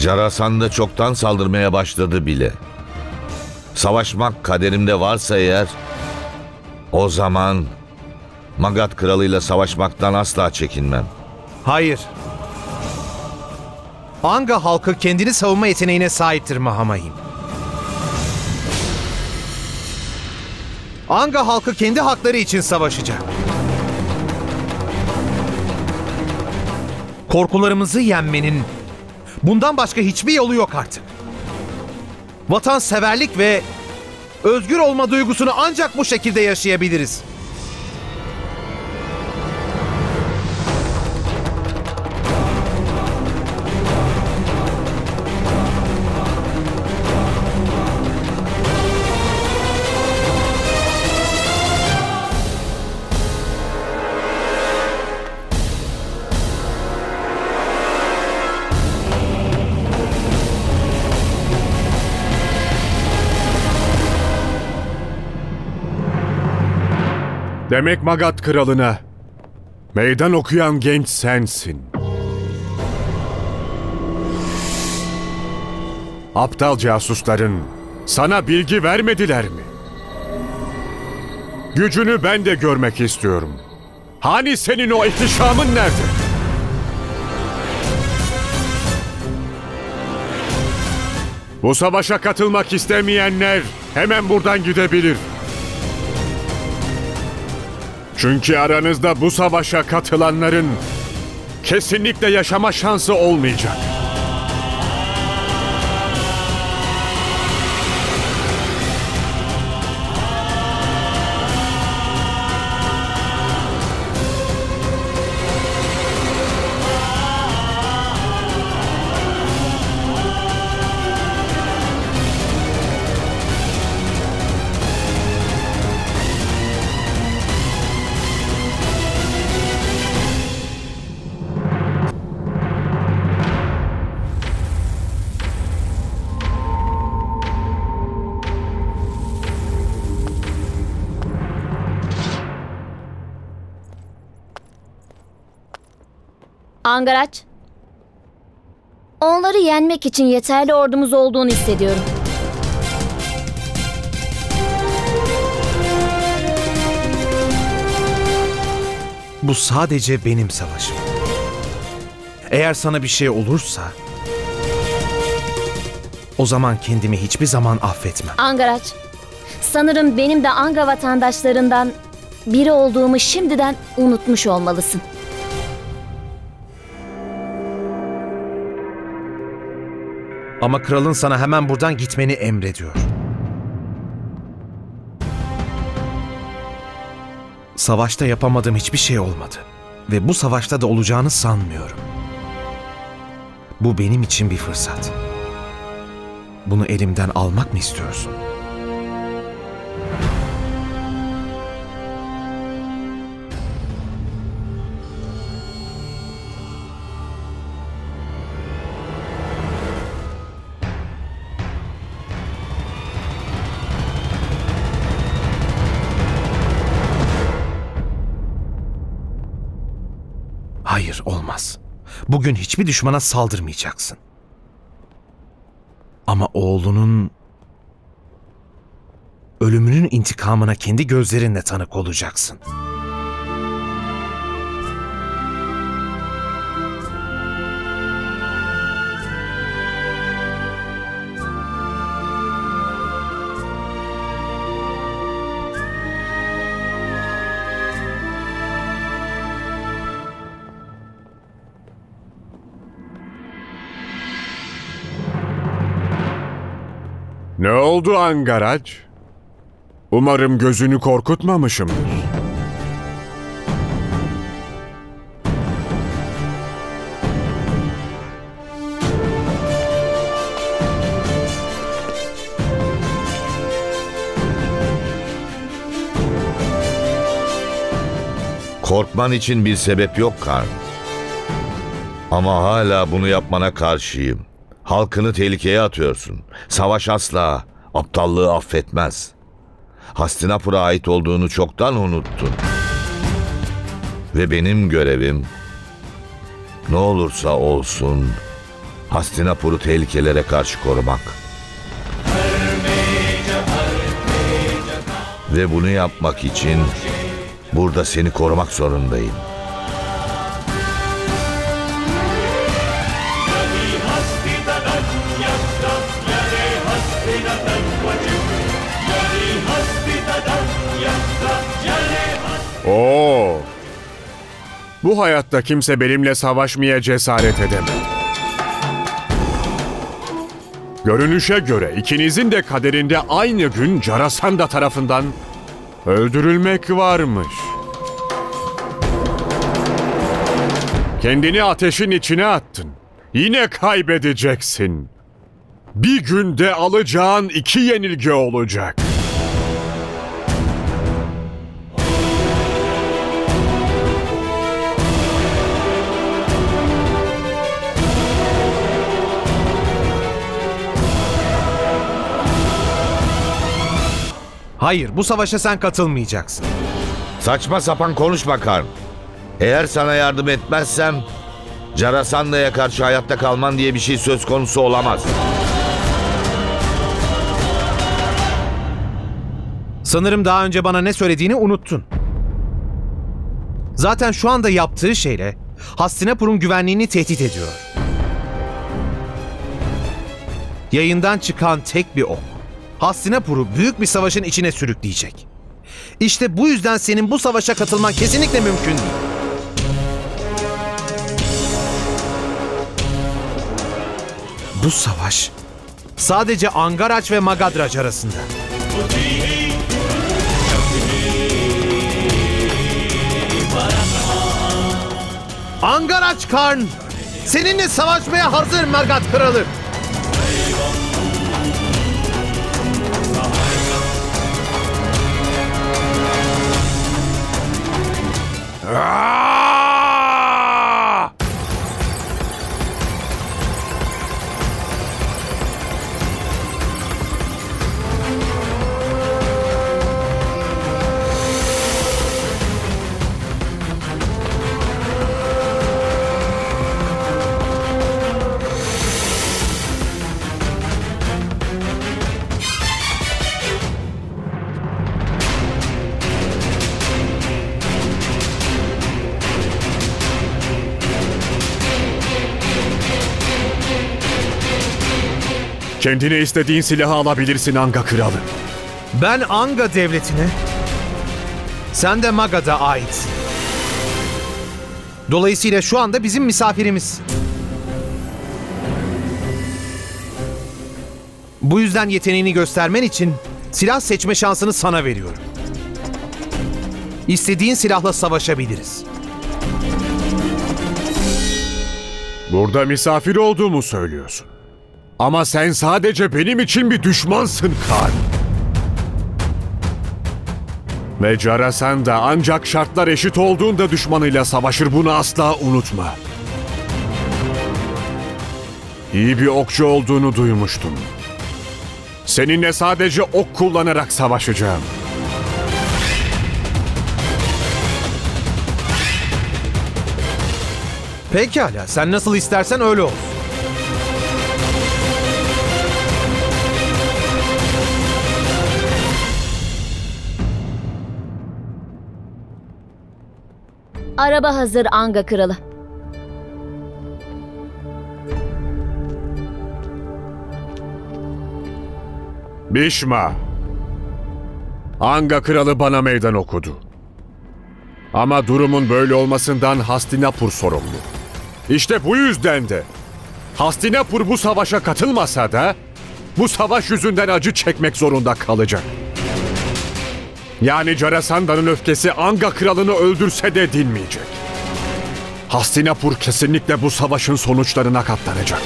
Carasan da çoktan saldırmaya başladı bile. Savaşmak kaderimde varsa eğer, o zaman Magadh kralıyla savaşmaktan asla çekinmem. Hayır. Anga halkı kendini savunma yeteneğine sahiptir Mahamayim. Anga halkı kendi hakları için savaşacak. Korkularımızı yenmenin bundan başka hiçbir yolu yok artık. Vatanseverlik ve özgür olma duygusunu ancak bu şekilde yaşayabiliriz. Demek Magadh kralına meydan okuyan genç sensin. Aptal casusların sana bilgi vermediler mi? Gücünü ben de görmek istiyorum. Hani senin o ihtişamın nerede? Bu savaşa katılmak istemeyenler hemen buradan gidebilir. Çünkü aranızda bu savaşa katılanların kesinlikle yaşama şansı olmayacak. Angaraç, onları yenmek için yeterli ordumuz olduğunu hissediyorum. Bu sadece benim savaşım. Eğer sana bir şey olursa, o zaman kendimi hiçbir zaman affetmem. Angaraç, sanırım benim de Anga vatandaşlarından biri olduğumu şimdiden unutmuş olmalısın. Ama kralın sana hemen buradan gitmeni emrediyor. Savaşta yapamadığım hiçbir şey olmadı. Ve bu savaşta da olacağını sanmıyorum. Bu benim için bir fırsat. Bunu elimden almak mı istiyorsun? Hayır, olmaz. Bugün hiçbir düşmana saldırmayacaksın. Ama oğlunun ölümünün intikamına kendi gözlerinle tanık olacaksın. Ne oldu Angaraç? Umarım gözünü korkutmamışımdır. Korkman için bir sebep yok Karn. Ama hala bunu yapmana karşıyım. Halkını tehlikeye atıyorsun. Savaş asla aptallığı affetmez. Hastinapur'a ait olduğunu çoktan unuttun. Ve benim görevim ne olursa olsun Hastinapur'u tehlikelere karşı korumak. Ve bunu yapmak için burada seni korumak zorundayım. Oo. Bu hayatta kimse benimle savaşmaya cesaret edemez. Görünüşe göre ikinizin de kaderinde aynı gün Jarasandha tarafından öldürülmek varmış. Kendini ateşin içine attın. Yine kaybedeceksin. Bir günde alacağın 2 yenilgi olacak. Hayır, bu savaşa sen katılmayacaksın. Saçma sapan konuşma Karn. Eğer sana yardım etmezsem Jarasandha'ya karşı hayatta kalman diye bir şey söz konusu olamaz. Sanırım daha önce bana ne söylediğini unuttun. Zaten şu anda yaptığı şeyle Hastinapur'un güvenliğini tehdit ediyor. Yayından çıkan tek bir ok Hastinapur'u büyük bir savaşın içine sürükleyecek. İşte bu yüzden senin bu savaşa katılman kesinlikle mümkün değil. Bu savaş sadece Angaraç ve Magadraj arasında. Angaraç Karn, seninle savaşmaya hazır Magat Kralı. Kendine istediğin silahı alabilirsin Anga Kralı. Ben Anga devletine, sen de Magad'a aitsin. Dolayısıyla şu anda bizim misafirimiz. Bu yüzden yeteneğini göstermen için silah seçme şansını sana veriyorum. İstediğin silahla savaşabiliriz. Burada misafir olduğumu söylüyorsun. Ama sen sadece benim için bir düşmansın Karn. Ve Jarasandha ancak şartlar eşit olduğunda düşmanıyla savaşır, bunu asla unutma. İyi bir okçu olduğunu duymuştum. Seninle sadece ok kullanarak savaşacağım. Pekala, sen nasıl istersen öyle olsun. Araba hazır Anga Kralı. Bhishma. Anga Kralı bana meydan okudu. Ama durumun böyle olmasından Hastinapur sorumlu. İşte bu yüzden de Hastinapur bu savaşa katılmasa da bu savaş yüzünden acı çekmek zorunda kalacak. Yani Jarasandha'nın öfkesi Anga Kralı'nı öldürse de dinmeyecek. Hastinapur kesinlikle bu savaşın sonuçlarına katlanacak.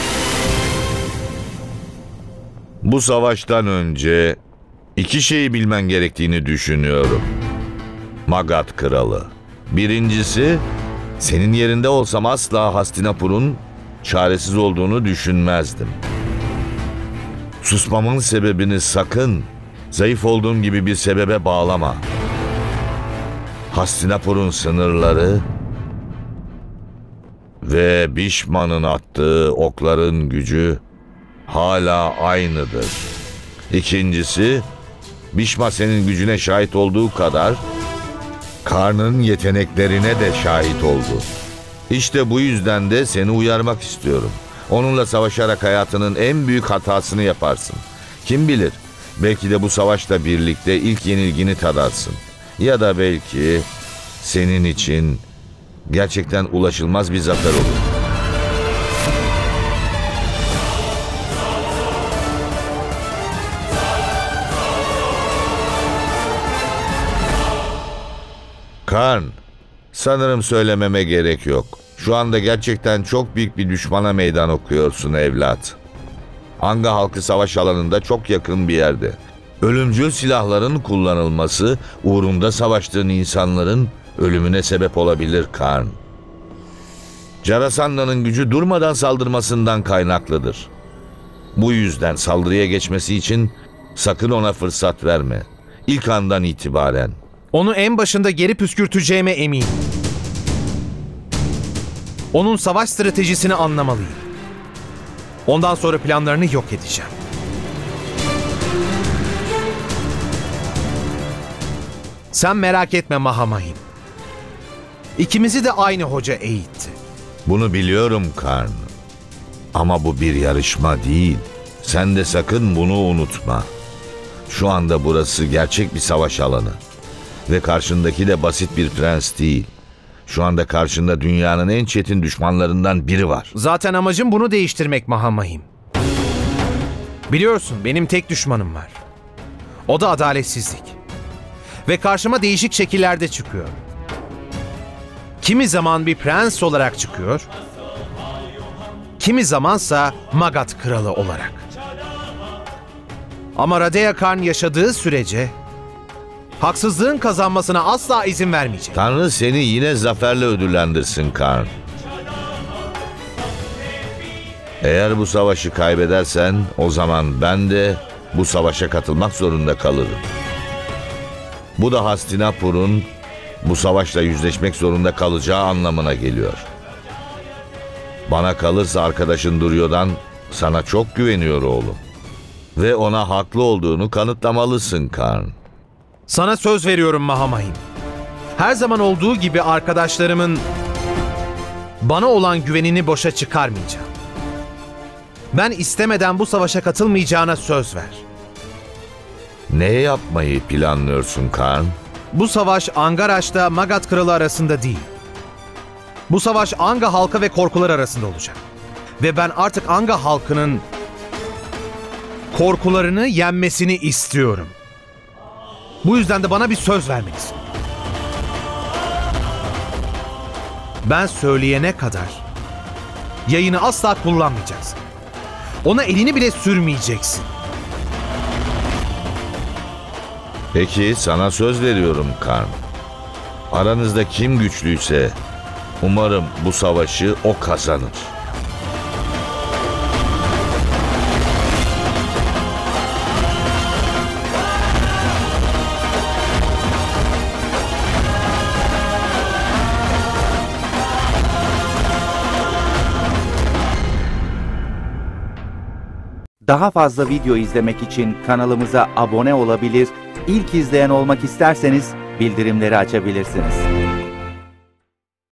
Bu savaştan önce 2 şeyi bilmen gerektiğini düşünüyorum. Magat Kralı. Birincisi, senin yerinde olsam asla Hastinapur'un çaresiz olduğunu düşünmezdim. Susmamın sebebini sakın zayıf olduğum gibi bir sebebe bağlama. Hastinapur'un sınırları Ve Bhishma'nın attığı okların gücü hala aynıdır. İkincisi, Bhishma senin gücüne şahit olduğu kadar Karn'ın yeteneklerine de şahit oldu. İşte bu yüzden de seni uyarmak istiyorum. Onunla savaşarak hayatının en büyük hatasını yaparsın. Kim bilir, belki de bu savaşla birlikte ilk yenilgini tadarsın. Ya da belki senin için gerçekten ulaşılmaz bir zafer olur. Karn, sanırım söylememe gerek yok. Şu anda gerçekten çok büyük bir düşmana meydan okuyorsun evlat. Anga halkı savaş alanında çok yakın bir yerde. Ölümcül silahların kullanılması uğrunda savaştığın insanların ölümüne sebep olabilir Karn. Jarasandha'nın gücü durmadan saldırmasından kaynaklıdır. Bu yüzden saldırıya geçmesi için sakın ona fırsat verme. İlk andan itibaren. Onu en başında geri püskürteceğime eminim. Onun savaş stratejisini anlamalıyım. Ondan sonra planlarını yok edeceğim. Sen merak etme Mahamahim. İkimizi de aynı hoca eğitti. Bunu biliyorum Karn. Ama bu bir yarışma değil. Sen de sakın bunu unutma. Şu anda burası gerçek bir savaş alanı. Ve karşındaki de basit bir prens değil. Şu anda karşında dünyanın en çetin düşmanlarından biri var. Zaten amacım bunu değiştirmek Mahamahim. Biliyorsun benim tek düşmanım var. O da adaletsizlik. Ve karşıma değişik şekillerde çıkıyor. Kimi zaman bir prens olarak çıkıyor. Kimi zamansa Magadh kralı olarak. Ama Radeya Karn yaşadığı sürece haksızlığın kazanmasına asla izin vermeyecek. Tanrı seni yine zaferle ödüllendirsin Karn. Eğer bu savaşı kaybedersen o zaman ben de bu savaşa katılmak zorunda kalırım. Bu da Hastinapur'un bu savaşla yüzleşmek zorunda kalacağı anlamına geliyor. Bana kalırsa arkadaşın Duryodhan sana çok güveniyor oğlum. Ve ona haklı olduğunu kanıtlamalısın Karn. Sana söz veriyorum Mahamahim. Her zaman olduğu gibi arkadaşlarımın bana olan güvenini boşa çıkarmayacağım. Ben istemeden bu savaşa katılmayacağına söz ver. Ne yapmayı planlıyorsun Karn? Bu savaş Angaraş'ta Magadh kralı arasında değil. Bu savaş Anga halkı ve korkular arasında olacak. Ve ben artık Anga halkının korkularını yenmesini istiyorum. Bu yüzden de bana bir söz vermelisin. Ben söyleyene kadar yayını asla kullanmayacaksın. Ona elini bile sürmeyeceksin. Peki sana söz veriyorum Karn. Aranızda kim güçlüyse umarım bu savaşı o kazanır. Daha fazla video izlemek için kanalımıza abone olabilir, ilk izleyen olmak isterseniz bildirimleri açabilirsiniz.